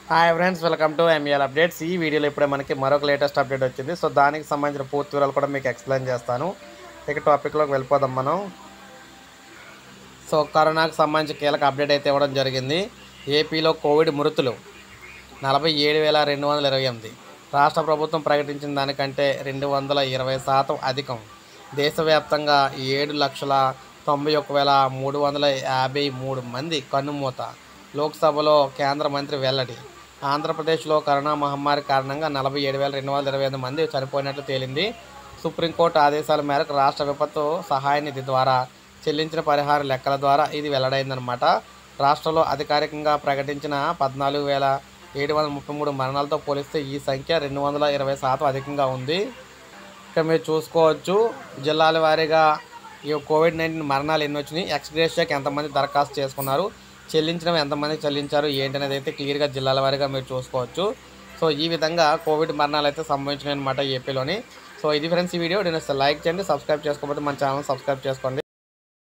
Hi friends, welcome to MEL updates. ఈ వీడియోలో ఇప్పుడే మనకి మరొక లేటెస్ట్ అప్డేట్ వచ్చింది. సో దానికి సంబంధించిన పూర్తి వివరాలు కూడా మీకు ఎక్స్ప్లెయిన్ చేస్తాను. ఇక టాపిక్లోకి వెళ్ళిపోదాం మనం. సో కరోనాకు సంబంధించి కీలక అప్డేట్ అయితే ఇవ్వడం జరిగింది. ఏపీలో కోవిడ్ మృతులు 47,228. రాష్ట్ర ప్రభుత్వం ప్రకటించిన దానికంటే 220% అధికం. దేశవ్యాప్తంగా 7,91,353 మంది కన్నుమూత. లోక్సభలో కేంద్ర మంత్రి వెల్లడి. ఆంధ్రప్రదేశ్లో కరోనా మహమ్మారి కారణంగా 47,228 మంది చనిపోయినట్లు తేలింది. సుప్రీంకోర్టు ఆదేశాల మేరకు రాష్ట్ర విపత్తు సహాయ నిధి ద్వారా చెల్లించిన పరిహార లెక్కల ద్వారా ఇది వెల్లడైందనమాట. రాష్ట్రంలో అధికారికంగా ప్రకటించిన 14,733 మరణాలతో పోలిస్తే ఈ సంఖ్య 220% అధికంగా ఉంది. ఇక మీరు చూసుకోవచ్చు జిల్లాల వారీగా ఈ కోవిడ్-19 మరణాలు ఎన్ని వచ్చినాయి, ఎక్స్గ్రేషియాకి ఎంతమంది దరఖాస్తు చేసుకున్నారు, చెల్లించడం ఎంతమంది చెల్లించారు ఏంటనేది అయితే క్లియర్గా జిల్లాల వారీగా మీరు చూసుకోవచ్చు. సో ఈ విధంగా కోవిడ్ మరణాలు అయితే సంభవించినాయి అనమాట ఏపీలోని. సో ఇది ఫ్రెండ్స్ ఈ వీడియో. నేను లైక్ చేయండి, సబ్స్క్రైబ్ చేసుకోకపోతే మన ఛానల్ సబ్స్క్రైబ్ చేసుకోండి.